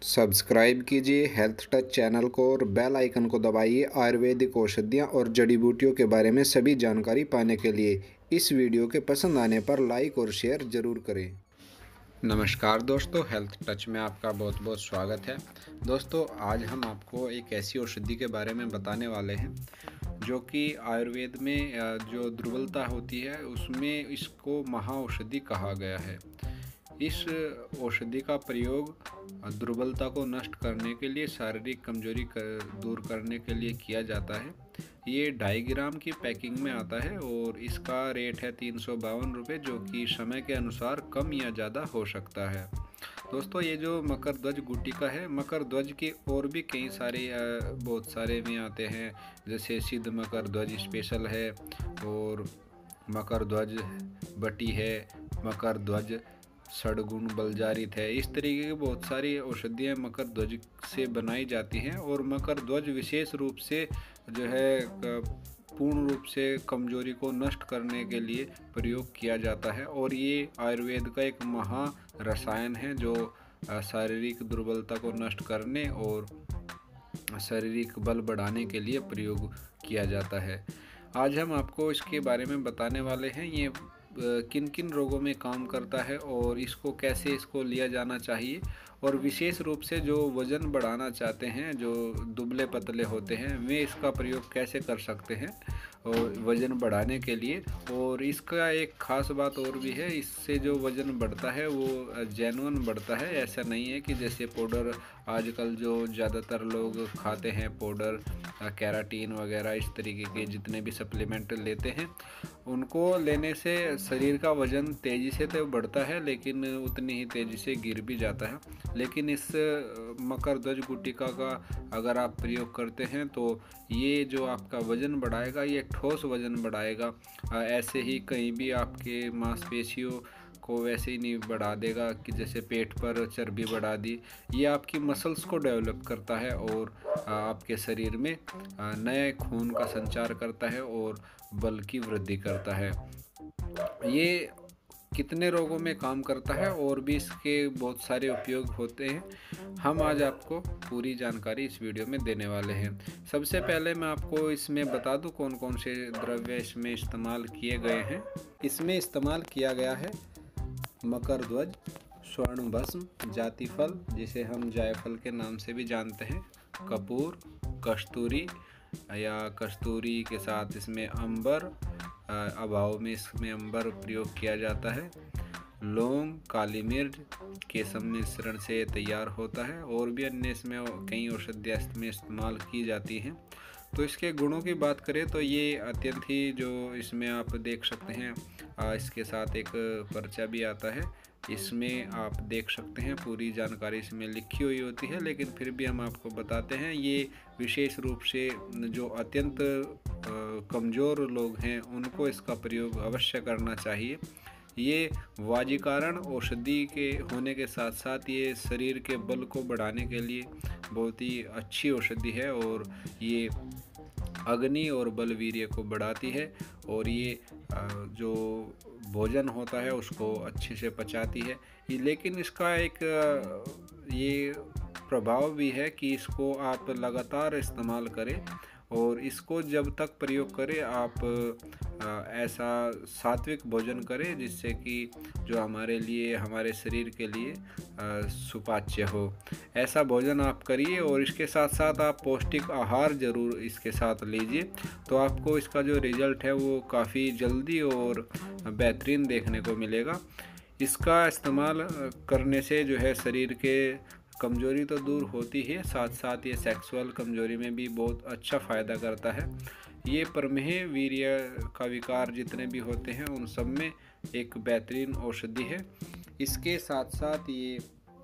Subscribe कीजिए health touch channel को और बेल आइकन को दबाइए आयुर्वेदिक औषधियाँ और जड़ी बूटियों के बारे में सभी जानकारी पाने के लिए। इस वीडियो के पसंद आने पर लाइक और शेयर ज़रूर करें। नमस्कार दोस्तों, हेल्थ टच में आपका बहुत बहुत स्वागत है। दोस्तों, आज हम आपको एक ऐसी औषधि के बारे में बताने वाले हैं जो कि आयुर्वेद में जो दुर्बलता होती है उसमें इसको महाऔषधि कहा गया है। इस औषधि का प्रयोग दुर्बलता को नष्ट करने के लिए, शारीरिक कमजोरी दूर करने के लिए किया जाता है। ये 2.5 ग्राम की पैकिंग में आता है और इसका रेट है 352 रुपये, जो कि समय के अनुसार कम या ज़्यादा हो सकता है। दोस्तों, ये जो मकर ध्वज गुटिका है, मकर ध्वज के और भी कई सारे बहुत सारे में आते हैं, जैसे सिद्ध मकर ध्वज स्पेशल है और मकर ध्वज बटी है, मकर ध्वज षडगुण बलजारित है। इस तरीके की बहुत सारी औषधियाँ मकर ध्वज से बनाई जाती हैं और मकर ध्वज विशेष रूप से जो है पूर्ण रूप से कमजोरी को नष्ट करने के लिए प्रयोग किया जाता है। और ये आयुर्वेद का एक महा रसायन है जो शारीरिक दुर्बलता को नष्ट करने और शारीरिक बल बढ़ाने के लिए प्रयोग किया जाता है। आज हम आपको इसके बारे में बताने वाले हैं, ये किन किन रोगों में काम करता है और इसको लिया जाना चाहिए। और विशेष रूप से जो वज़न बढ़ाना चाहते हैं, जो दुबले पतले होते हैं, वे इसका प्रयोग कैसे कर सकते हैं और वज़न बढ़ाने के लिए। और इसका एक ख़ास बात और भी है, इससे जो वज़न बढ़ता है वो जेन्युइन बढ़ता है। ऐसा नहीं है कि जैसे पाउडर आजकल जो ज़्यादातर लोग खाते हैं, पाउडर, कैराटीन वगैरह, इस तरीके के जितने भी सप्लीमेंट लेते हैं, उनको लेने से शरीर का वज़न तेज़ी से तो बढ़ता है लेकिन उतनी ही तेज़ी से गिर भी जाता है। लेकिन इस मकर ध्वज गुटिका का अगर आप प्रयोग करते हैं तो ये जो आपका वज़न बढ़ाएगा, ये ठोस वज़न बढ़ाएगा। ऐसे ही कहीं भी आपके मांसपेशियों को वैसे ही नहीं बढ़ा देगा कि जैसे पेट पर चर्बी बढ़ा दी। ये आपकी मसल्स को डेवलप करता है और आपके शरीर में नए खून का संचार करता है और बल की वृद्धि करता है। ये कितने रोगों में काम करता है और भी इसके बहुत सारे उपयोग होते हैं, हम आज आपको पूरी जानकारी इस वीडियो में देने वाले हैं। सबसे पहले मैं आपको इसमें बता दूं कौन कौन से द्रव्य इसमें इस्तेमाल किए गए हैं। इसमें इस्तेमाल किया गया है मकर ध्वज, स्वर्ण भस्म, जातिफल जिसे हम जायफल के नाम से भी जानते हैं, कपूर, कस्तूरी या कस्तूरी के साथ इसमें अंबर, अभाव में इसमें अंबर प्रयोग किया जाता है, लौंग, काली मिर्च के सम्मिश्रण से तैयार होता है। और भी अन्य इसमें कई औषधियाँ इसमें इस्तेमाल की जाती हैं। तो इसके गुणों की बात करें तो ये अत्यंत ही, जो इसमें आप देख सकते हैं, इसके साथ एक पर्चा भी आता है, इसमें आप देख सकते हैं पूरी जानकारी इसमें लिखी हुई होती है, लेकिन फिर भी हम आपको बताते हैं। ये विशेष रूप से जो अत्यंत कमज़ोर लोग हैं उनको इसका प्रयोग अवश्य करना चाहिए। ये वाजीकारण औषधि के होने के साथ साथ ये शरीर के बल को बढ़ाने के लिए बहुत ही अच्छी औषधि है और ये अग्नि और बलवीर्य को बढ़ाती है और ये जो भोजन होता है उसको अच्छे से पचाती है। लेकिन इसका एक ये प्रभाव भी है कि इसको आप लगातार इस्तेमाल करें और इसको जब तक प्रयोग करें आप ऐसा सात्विक भोजन करें जिससे कि जो हमारे लिए, हमारे शरीर के लिए सुपाच्य हो। ऐसा भोजन आप करिए और इसके साथ साथ आप पौष्टिक आहार ज़रूर इसके साथ लीजिए, तो आपको इसका जो रिज़ल्ट है वो काफ़ी जल्दी और बेहतरीन देखने को मिलेगा। इसका इस्तेमाल करने से जो है शरीर के कमजोरी तो दूर होती है, साथ साथ ये सेक्सुअल कमजोरी में भी बहुत अच्छा फ़ायदा करता है। ये प्रमेह, वीर्य का विकार जितने भी होते हैं उन सब में एक बेहतरीन औषधि है। इसके साथ साथ ये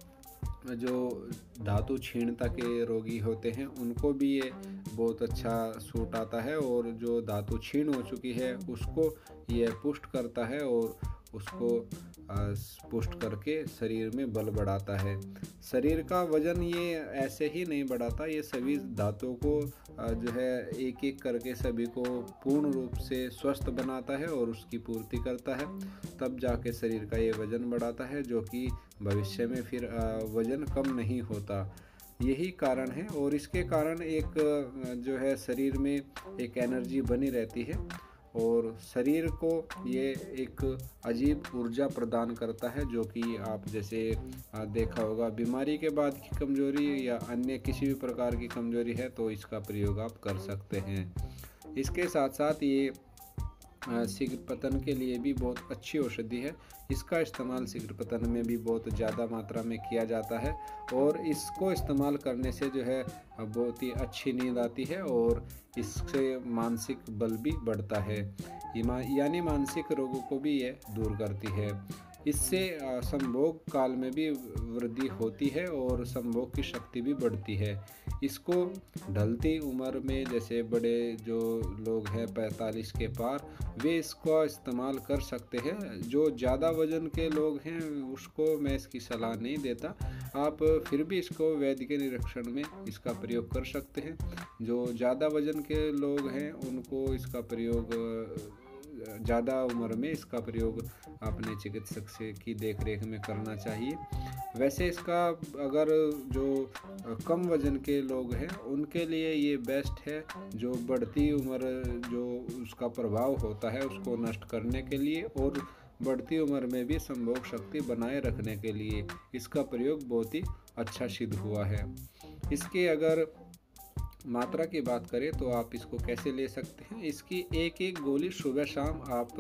जो धातु क्षीणता के रोगी होते हैं उनको भी ये बहुत अच्छा सूट आता है और जो धातु क्षीण हो चुकी है उसको ये पुष्ट करता है और उसको पुष्ट करके शरीर में बल बढ़ाता है। शरीर का वजन ये ऐसे ही नहीं बढ़ाता, ये सभी धातुओं को जो है एक एक करके सभी को पूर्ण रूप से स्वस्थ बनाता है और उसकी पूर्ति करता है। तब जाके शरीर का ये वजन बढ़ाता है, जो कि भविष्य में फिर वजन कम नहीं होता। यही कारण है और इसके कारण एक जो है शरीर में एक एनर्जी बनी रहती है और शरीर को ये एक अजीब ऊर्जा प्रदान करता है, जो कि आप जैसे देखा होगा बीमारी के बाद की कमजोरी या अन्य किसी भी प्रकार की कमजोरी है तो इसका प्रयोग आप कर सकते हैं। इसके साथ साथ ये शीघ्र पतन के लिए भी बहुत अच्छी औषधि है। इसका इस्तेमाल शीघ्र पतन में भी बहुत ज़्यादा मात्रा में किया जाता है और इसको इस्तेमाल करने से जो है बहुत ही अच्छी नींद आती है और इससे मानसिक बल भी बढ़ता है, यानी मानसिक रोगों को भी ये दूर करती है। इससे संभोग काल में भी वृद्धि होती है और संभोग की शक्ति भी बढ़ती है। इसको ढलती उम्र में जैसे बड़े जो लोग हैं 45 के पार, वे इसका इस्तेमाल कर सकते हैं। जो ज़्यादा वजन के लोग हैं उसको मैं इसकी सलाह नहीं देता, आप फिर भी इसको वैद्य के निरीक्षण में इसका प्रयोग कर सकते हैं। जो ज़्यादा वजन के लोग हैं उनको इसका प्रयोग ज़्यादा उम्र में इसका प्रयोग अपने चिकित्सक से की देखरेख में करना चाहिए। वैसे इसका अगर जो कम वजन के लोग हैं उनके लिए ये बेस्ट है, जो बढ़ती उम्र जो उसका प्रभाव होता है उसको नष्ट करने के लिए और बढ़ती उम्र में भी संभोग शक्ति बनाए रखने के लिए इसका प्रयोग बहुत ही अच्छा सिद्ध हुआ है। इसके अगर मात्रा की बात करें तो आप इसको कैसे ले सकते हैं, इसकी एक एक गोली सुबह शाम आप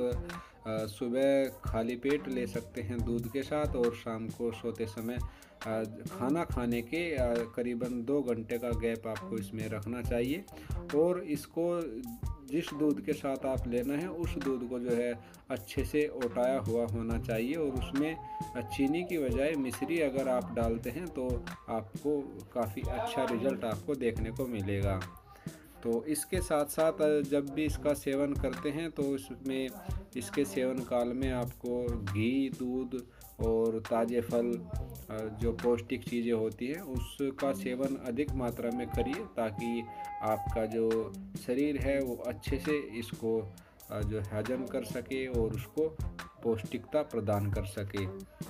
सुबह खाली पेट ले सकते हैं दूध के साथ और शाम को सोते समय खाना खाने के करीबन 2 घंटे का गैप आपको इसमें रखना चाहिए और इसको जिस दूध के साथ आप लेना है उस दूध को जो है अच्छे से ओटाया हुआ होना चाहिए और उसमें चीनी की बजाय मिश्री अगर आप डालते हैं तो आपको काफ़ी अच्छा रिजल्ट आपको देखने को मिलेगा। तो इसके साथ साथ जब भी इसका सेवन करते हैं तो इसमें इसके सेवन काल में आपको घी, दूध और ताज़े फल जो पौष्टिक चीज़ें होती हैं उसका सेवन अधिक मात्रा में करिए, ताकि आपका जो शरीर है वो अच्छे से इसको जो हजम कर सके और उसको पौष्टिकता प्रदान कर सके।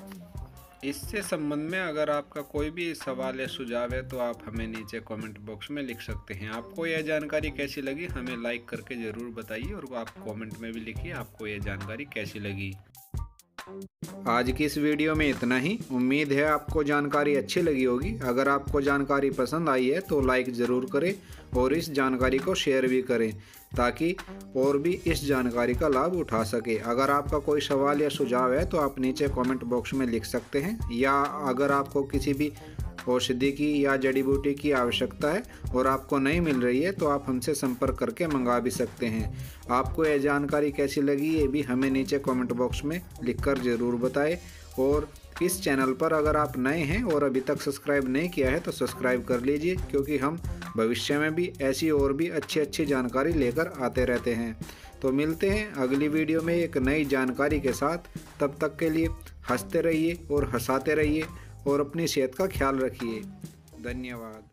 इससे संबंध में अगर आपका कोई भी सवाल या सुझाव है तो आप हमें नीचे कमेंट बॉक्स में लिख सकते हैं। आपको यह जानकारी कैसी लगी हमें लाइक करके ज़रूर बताइए और आप कमेंट में भी लिखिए आपको यह जानकारी कैसी लगी। आज की इस वीडियो में इतना ही। उम्मीद है आपको जानकारी अच्छी लगी होगी। अगर आपको जानकारी पसंद आई है तो लाइक ज़रूर करें और इस जानकारी को शेयर भी करें ताकि और भी इस जानकारी का लाभ उठा सके। अगर आपका कोई सवाल या सुझाव है तो आप नीचे कमेंट बॉक्स में लिख सकते हैं, या अगर आपको किसी भी औषधि की या जड़ी बूटी की आवश्यकता है और आपको नहीं मिल रही है तो आप हमसे संपर्क करके मंगा भी सकते हैं। आपको यह जानकारी कैसी लगी ये भी हमें नीचे कमेंट बॉक्स में लिखकर ज़रूर बताएं और इस चैनल पर अगर आप नए हैं और अभी तक सब्सक्राइब नहीं किया है तो सब्सक्राइब कर लीजिए, क्योंकि हम भविष्य में भी ऐसी और भी अच्छी जानकारी लेकर आते रहते हैं। तो मिलते हैं अगली वीडियो में एक नई जानकारी के साथ। तब तक के लिए हंसते रहिए और हंसाते रहिए और अपनी सेहत का ख्याल रखिए। धन्यवाद।